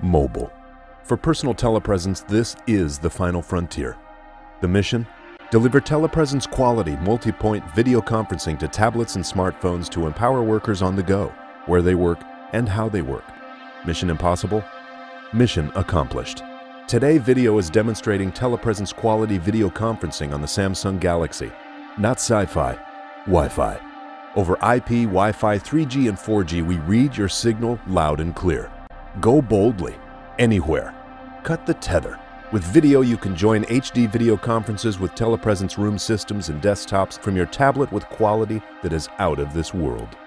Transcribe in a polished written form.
Mobile. For personal telepresence, this is the final frontier. The mission? Deliver telepresence quality multi-point video conferencing to tablets and smartphones to empower workers on the go, where they work and how they work. Mission impossible? Mission accomplished. Today, video is demonstrating telepresence quality video conferencing on the Samsung Galaxy. Not sci-fi, Wi-Fi. Over IP, Wi-Fi, 3G and 4G, we read your signal loud and clear. Go boldly, anywhere. Cut the tether. With video, you can join HD video conferences with telepresence room systems and desktops from your tablet with quality that is out of this world.